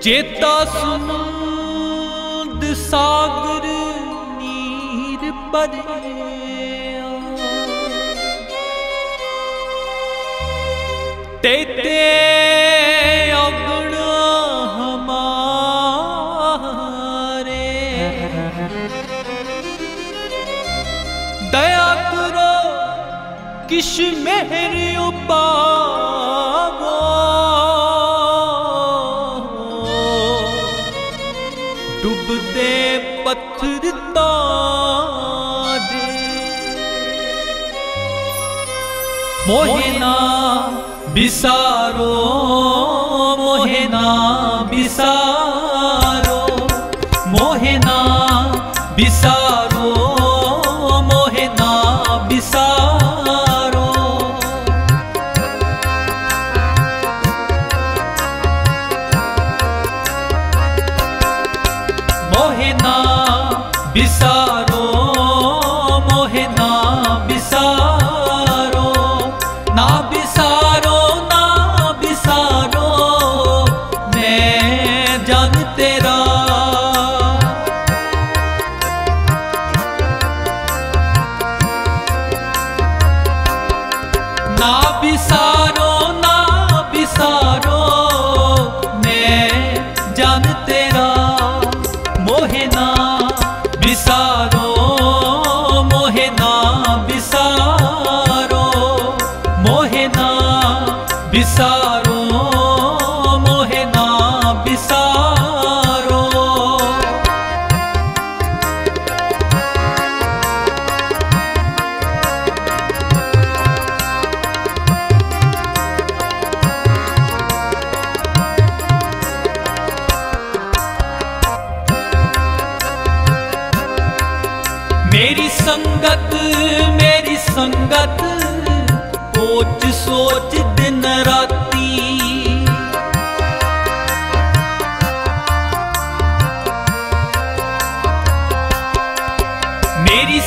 चेता समुंद सागर नीर भरे तेते अगुण हमारे दया करो किश मेहर उपावो डूबते पत्थर तारे मोहे ना बिसारो मोहे ना बिसारो मोहे ना बिसारो मोहे ना बिसारो मोहे ना बिसारो मोहे ना बिसारो ना बिसारो ना बिसारो मैं जान तेरा ना बिसारो ना बिसारो मैं जान तेरा मोहे ना बिसारो मोहे ना बिसारो मोहे ना बिसारो मोहे ना बिसारो मेरी संगत सोच सोच दिन राती मेरी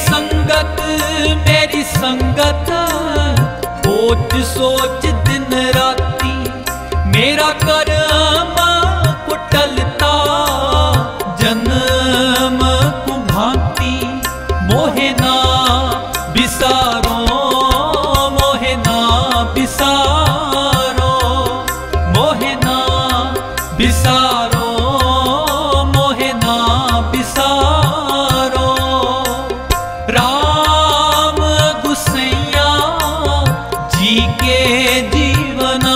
संगत सोच सोच दिन राती मेरा कर्म कुटलता जन्म कुभांति मोहे ना बिसारो मोहे ना बिसारो मोहे ना बिसारो मोहे ना बिसारो राम गुसैया जी के जीवना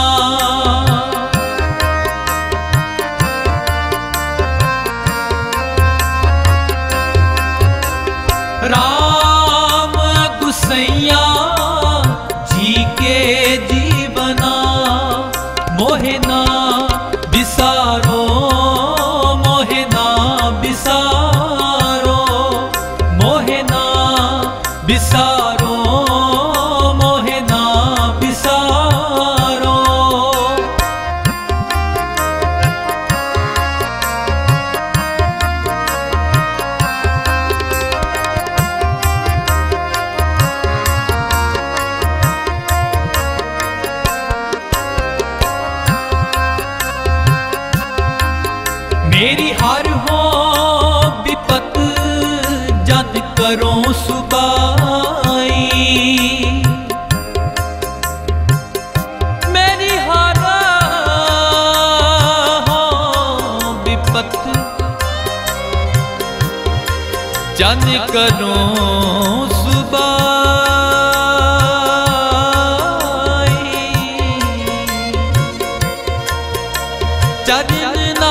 राम गुसैया जी के जीवना मोहे ना बिसारो मोहे ना बिसारो मोहे ना बिसारो मोहे ना बिसारो मेरी हर हो विपत जन करो सुबाई मेरी हर हो विपत जन करो सुबाई चरना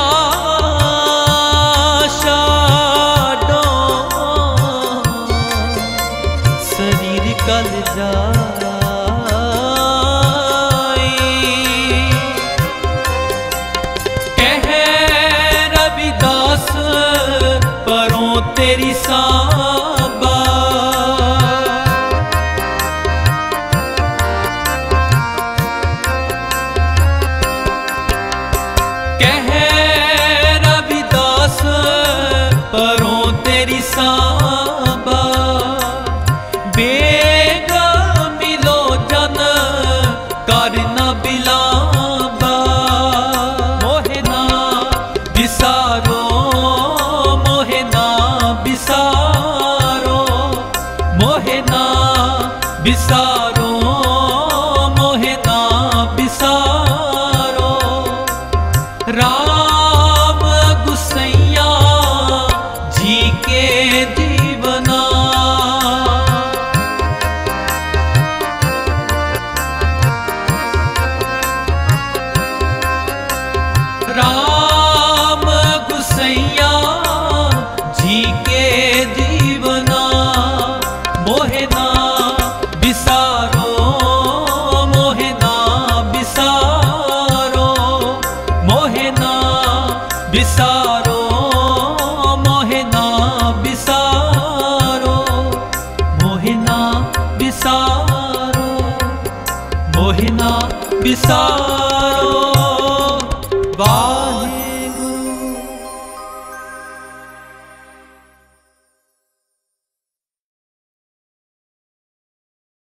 कल जाई कह रविदास परों तेरी सांबा कह रविदास परों तेरी सांबा करना बिलाबा मोहे ना विसार